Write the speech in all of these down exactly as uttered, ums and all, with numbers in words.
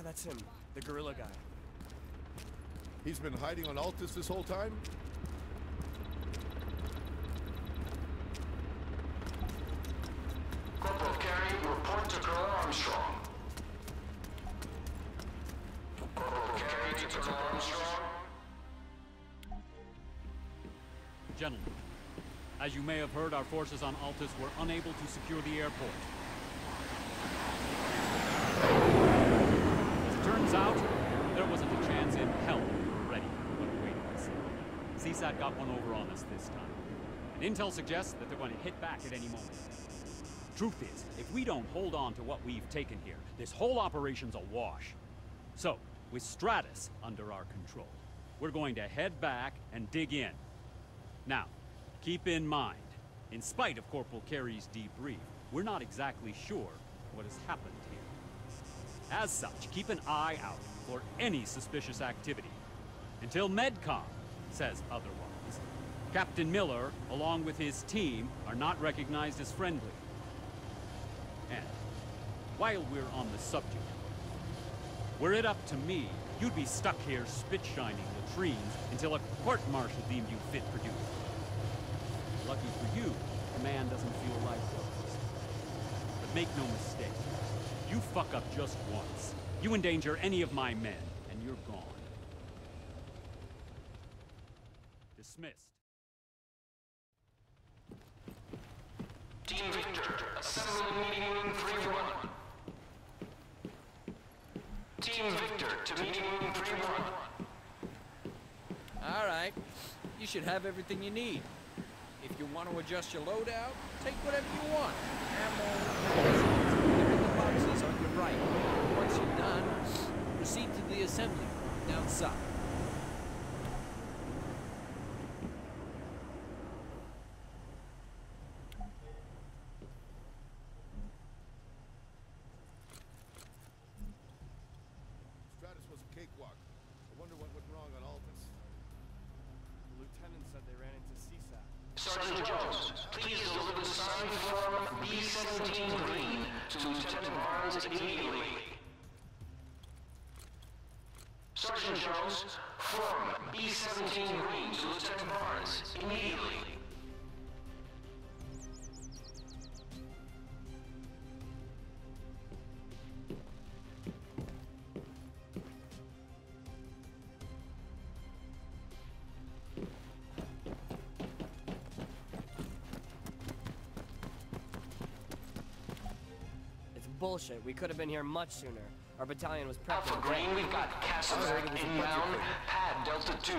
that's him. The guerrilla guy. He's been hiding on Altis this whole time? Corporal Kerry, report to Colonel Armstrong. Corporal Kerry to Colonel Armstrong. Gentlemen, as you may have heard, our forces on Altis were unable to secure the airport. As it turns out, there wasn't a chance in hell we were ready for what awaited us. C SAT got one over on us this time. And intel suggests that they're going to hit back at any moment. Truth is, if we don't hold on to what we've taken here, this whole operation's a wash. So, with Stratus under our control, we're going to head back and dig in. Now, keep in mind, in spite of Corporal Kerry's debrief, we're not exactly sure what has happened here. As such, keep an eye out for any suspicious activity, until MedCom says otherwise. Captain Miller, along with his team, are not recognized as friendly. And, while we're on the subject, were it up to me, you'd be stuck here spit-shining latrines until a court-martial deemed you fit for duty. Lucky for you, the man doesn't feel like those. But make no mistake, you fuck up just once, you endanger any of my men, and you're gone. Dismissed. Team Victor, assemble in meeting room three one. Team Victor to meeting room three one. Alright, you should have everything you need. If you want to adjust your loadout, take whatever you want. Ammo, they're in the boxes on your right. Once you're done, proceed to the assembly down south. Stratus was a cakewalk. I wonder what went wrong on Altis. The lieutenant said they ran into C SAT. Sergeant Jones, please deliver the signed form B seventeen green to Lieutenant Barnes immediately. Sergeant Jones, form B seventeen green to Lieutenant Barnes immediately. Bullshit. We could have been here much sooner. Our battalion was prepped. Alpha Green, we've got Castle inbound, pad Delta two.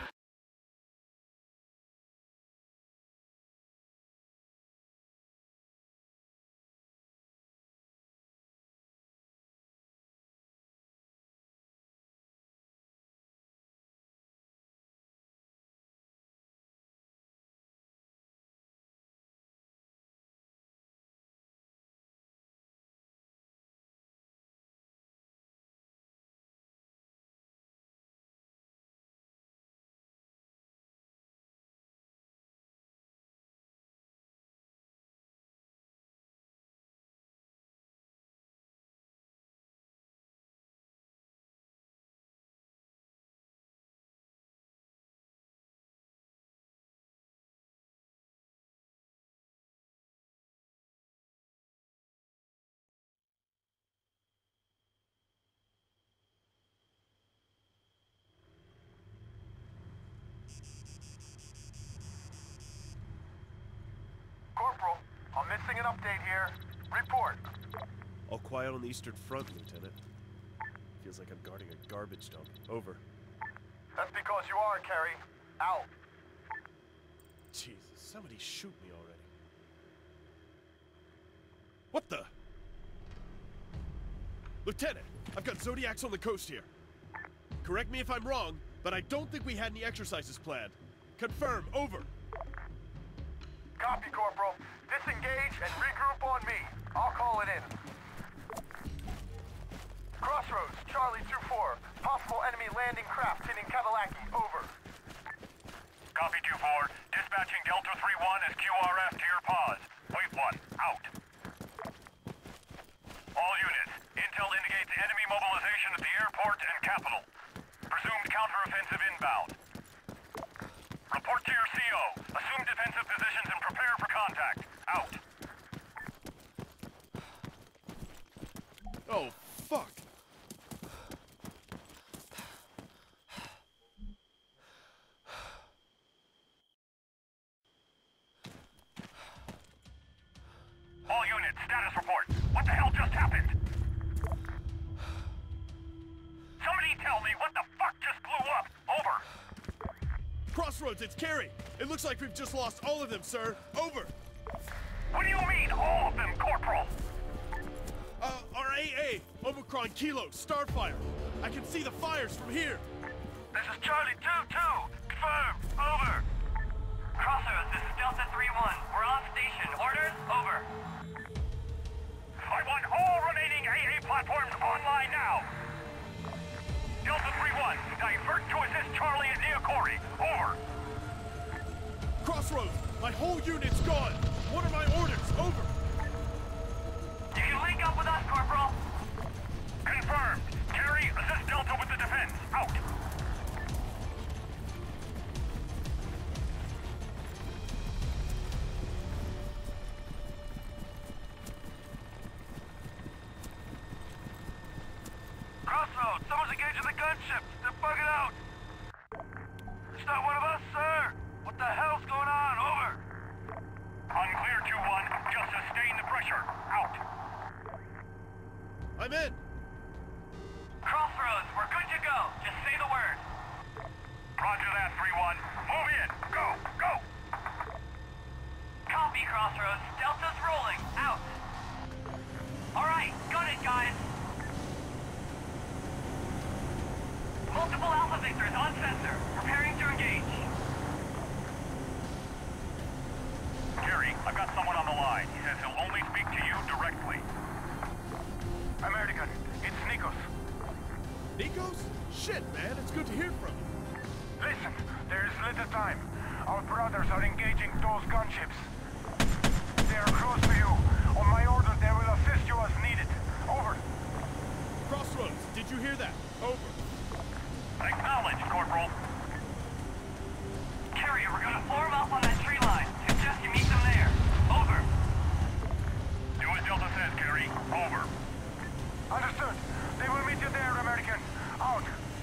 Corporal, I'm missing an update here. Report. All quiet on the Eastern Front, Lieutenant. Feels like I'm guarding a garbage dump. Over. That's because you are, Kerry. Out. Jesus, somebody shoot me already. What the? Lieutenant, I've got Zodiacs on the coast here. Correct me if I'm wrong, but I don't think we had any exercises planned. Confirm, over. Copy, Corporal. Disengage and regroup on me. I'll call it in. Crossroads, Charlie two four. Possible enemy landing craft hitting Kavalaki. Over. Copy two four. Dispatching Delta three one as Q R F to your pause. Wait one. Out. All units. Intel intel indicates enemy mobilization at the airport and capital. Presumed counteroffensive inbound. Report to your C O. Assume defensive positions and prepare for contact. Out. Oh, fuck. All units, status report. What the hell just happened? Somebody tell me what the fuck just blew up. Over. Crossroads, it's Kerry. It looks like we've just lost all of them, sir. Over. What do you mean, all of them, Corporal? Uh, our A A, Omicron Kilo, Starfire. I can see the fires from here. This is Charlie two two. Confirm. Over. Crossroads, this is Delta three one. We're on station. Orders? Over. I want all remaining A A platforms online now. Delta three one, divert to assist Charlie at Neochori. Over. Crossroads, my whole unit's gone. What are my orders? Over. You can link up with us, Corporal. Confirmed. Kerry, assist Delta with the defense. Out. Crossroads, someone's engaging the gunship. They're bugging out. It's not one of us, sir. What the hell's going on? Over. Unclear two one. Just sustain the pressure. Out. I'm in. Crossroads, we're good to go. Just say the word. Roger that, three one. Move in. Go. Go. Copy, Crossroads. Delta's rolling. Out. All right, got it, guys. Multiple Alpha Victors on sensor. Preparing to engage. Kerry, I've got someone on the line. He says he'll only speak to you directly. American, it's Nikos. Nikos? Shit, man, it's good to hear from you. Listen, there is little time. Our brothers are engaging those gunships. They are close to you. On my order, they will assist you as needed. Over. Crossroads, did you hear that? Over. Acknowledged, Corporal. Kerry, we're gonna form up on that tree line. Suggest you meet them there. Over. Do as Delta says, Kerry. Over. Understood. They will meet you there, American. Out.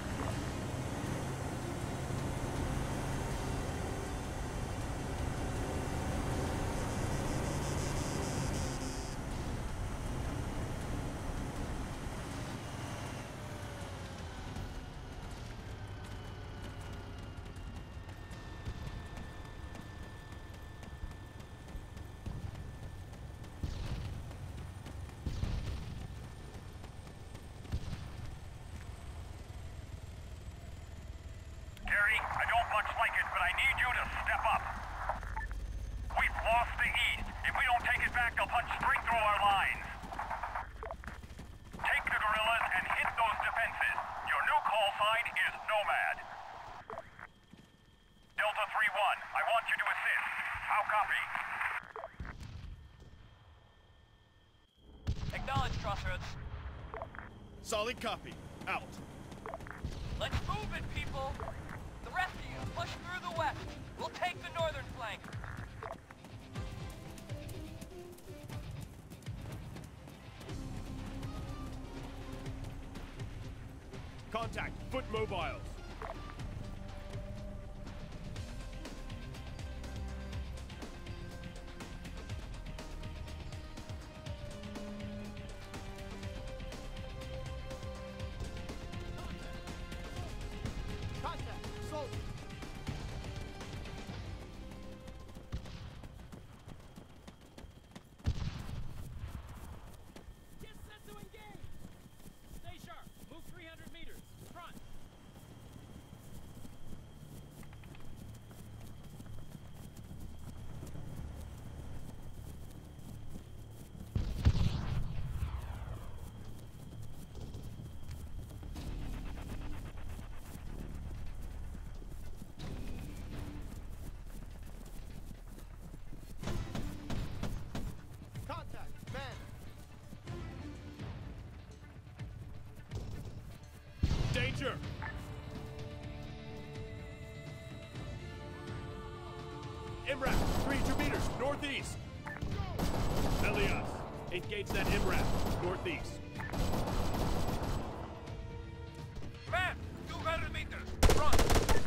Kerry, I don't much like it, but I need you to step up. We've lost the East. If we don't take it back, they'll punch straight through our lines. Take the guerrillas and hit those defenses. Your new call sign is Nomad. Delta three one, I want you to assist. How copy? Acknowledge, Crossroads. Solid copy. Out. Let's move it, people. The rest of you, push through the west. We'll take the northern flank. Contact. Foot mobiles. Contact. Soldier. Get set to engage! Stay sharp. Move three hundred meters. Front. Roger! IMRAP, three hundred meters, northeast. Elias, engage that IMRAP, northeast. Man, two hundred meters, front.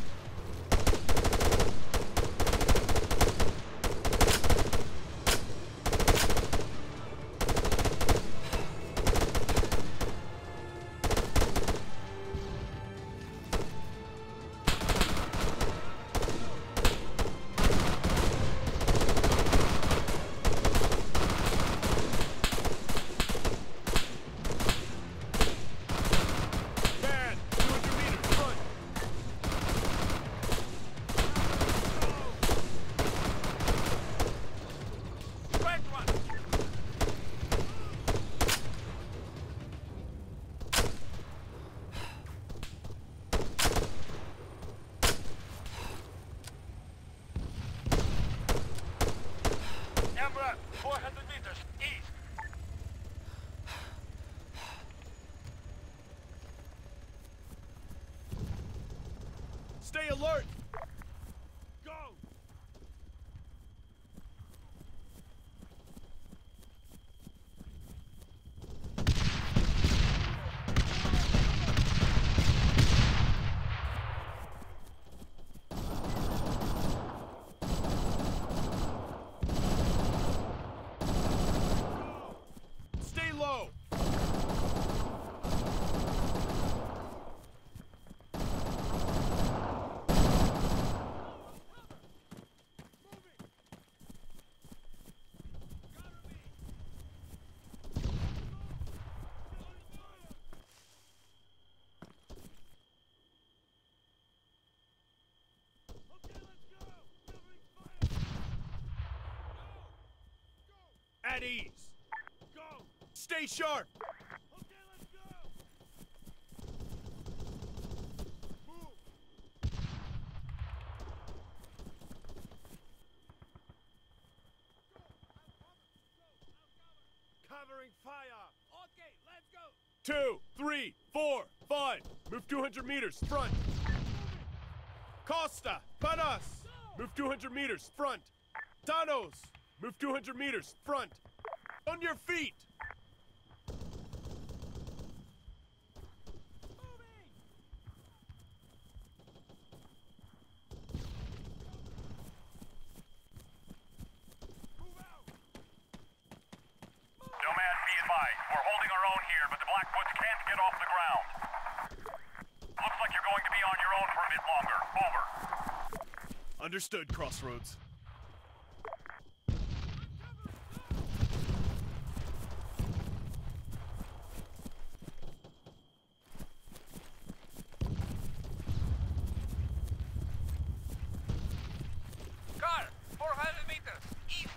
four hundred meters, east. Stay alert! Go! Stay low! At ease. Go. Stay sharp. Okay, let's go. Move. Covering fire. Okay, let's go. Two, three, four, five. Move two hundred meters. Front. Costa. Panas. Move two hundred meters. Front. Danos. Move two hundred meters. Front. On your feet. Nomad, be advised. We're holding our own here, but the Blackfoots can't get off the ground. Looks like you're going to be on your own for a bit longer. Over. Understood, Crossroads. Car, four hundred meters, east.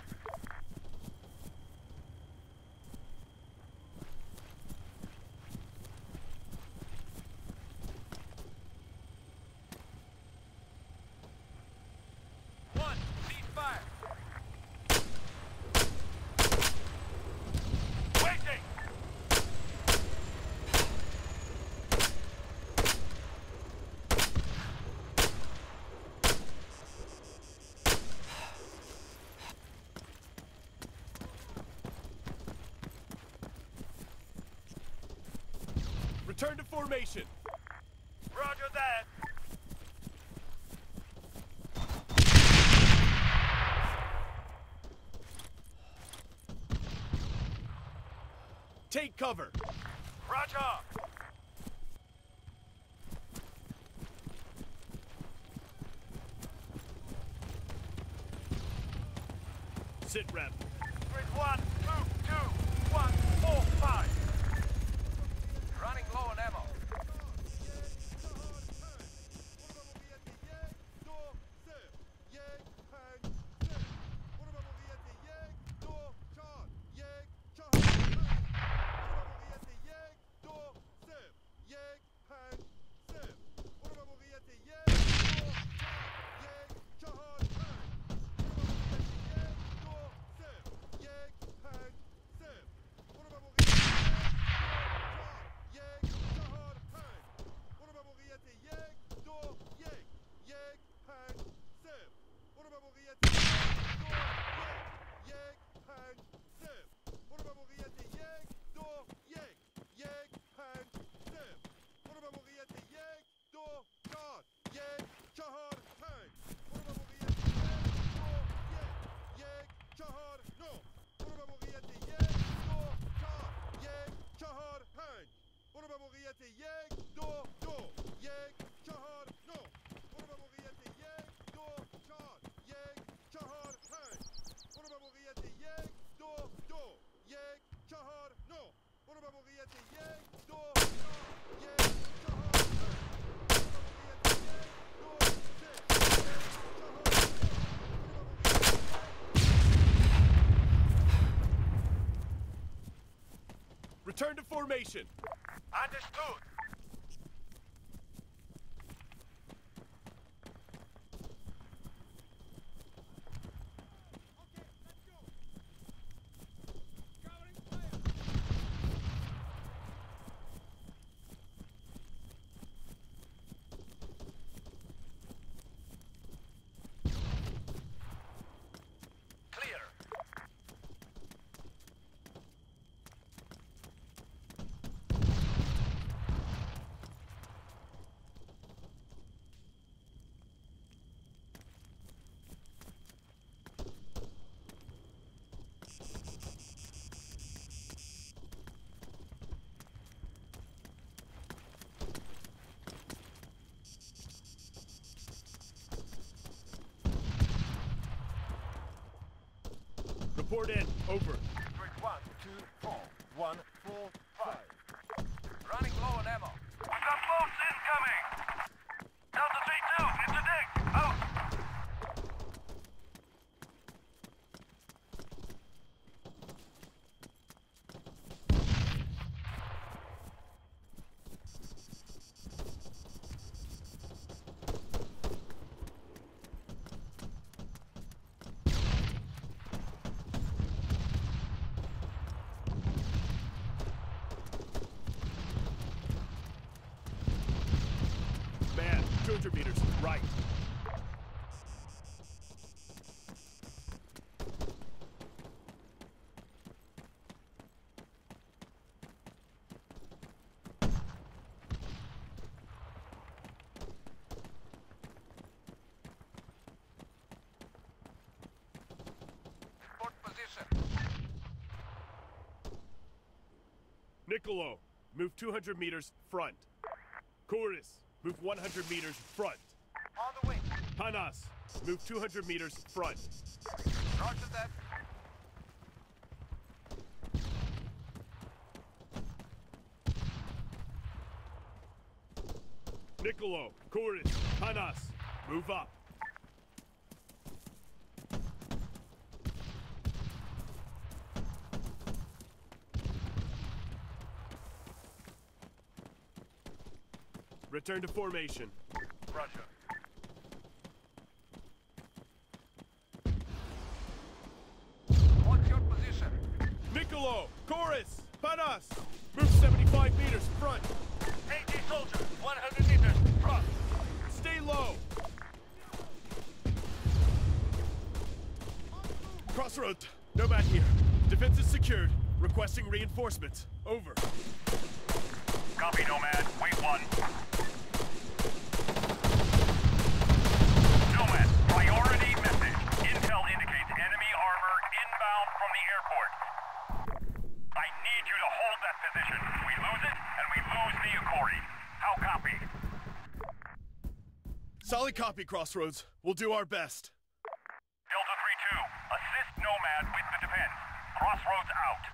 One, ceasefire. Waiting. Return to formation. Roger that. Take cover. Roger. Sit rep. Grid one, two, two, one, four, five. Running low on ammo. Return to formation. Understood. Report in. Over. One, two, four. One, four, five. Running low on ammo. We've got boats incoming! Delta three two, it's a dig! Out! Man, two hundred meters, right. Port position. Niccolo, move two hundred meters front. Chorus, move one hundred meters front. On the wing. Panas, move two hundred meters front. Roger that. Niccolo, Chorus, Panas, move up. Return to formation. Roger. What's your position? Niccolo, Chorus, Panas, move seventy-five meters front. eighty soldiers, one hundred meters, front. Stay low. Crossroad, Nomad here. Defense is secured. Requesting reinforcements. Over. Copy, Nomad. Wait one. Nomad, priority message. Intel indicates enemy armor inbound from the airport. I need you to hold that position. We lose it, and we lose Neochori. How copy? Solid copy, Crossroads. We'll do our best. Delta three two, assist Nomad with the defense. Crossroads out.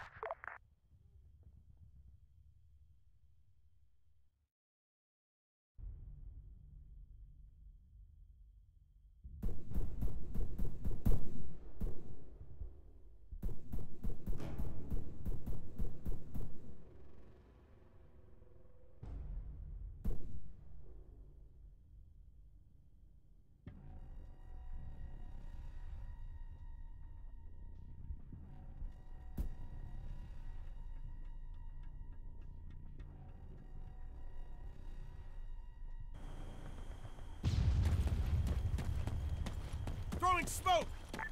Throwing smoke!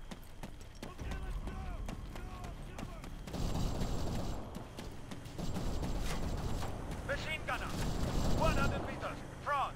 Machine gunner. one hundred meters. Front.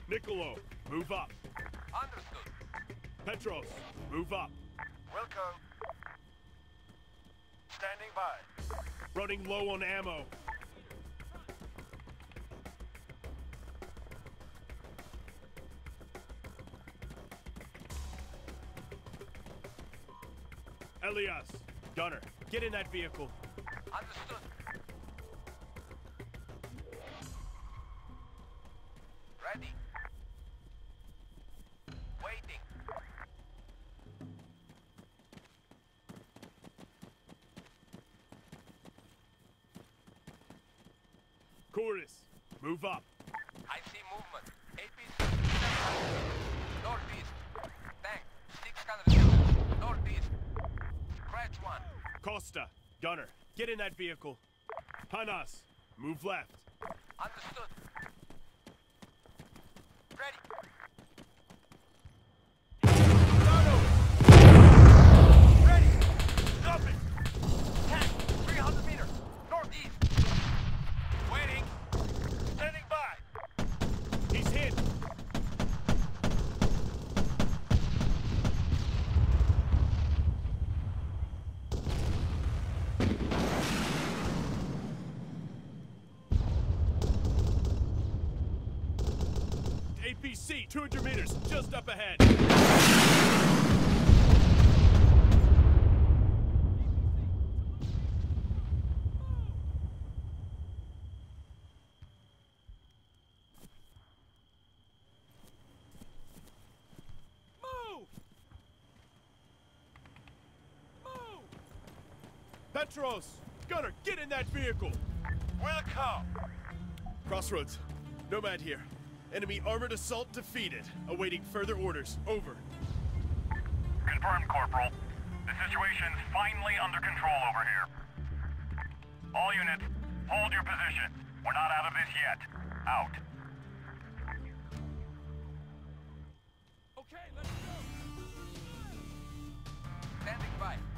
Niccolo, move up. Understood. Petros, move up. Welcome. Standing by. Running low on ammo. Elias, Gunner, get in that vehicle. Understood. Ready. Waiting. Chorus, move up. I see movement. A P C. Northeast. Tank. six hundred. Northeast. Scratch one. Costa, Gunner, get in that vehicle. Panas, move left. Understood. Ready. Ready. Stop it. Tank. three hundred meters. Northeast. Waiting. Standing by. He's hit. A P C, two hundred meters, just up ahead. Move! Move! Petros, Gunner, get in that vehicle. Welcome. Crossroads, Nomad here. Enemy armored assault defeated. Awaiting further orders. Over. Confirmed, Corporal. The situation's finally under control over here. All units, hold your position. We're not out of this yet. Out. Okay, let's go. Standing by.